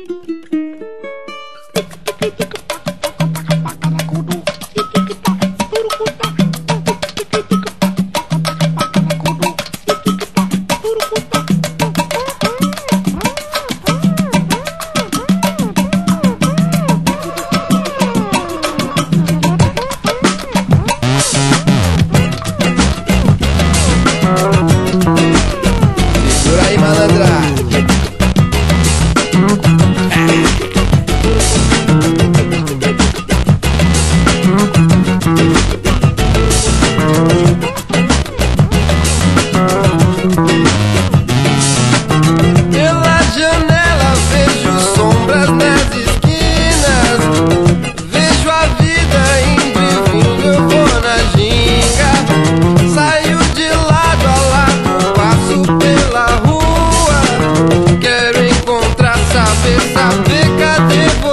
Pela janela vejo sombras nas esquinas, vejo a vida indo e vindo, eu vou na ginga. Saio de lado a lado, passo pela rua, quero encontrar, saber cadê você.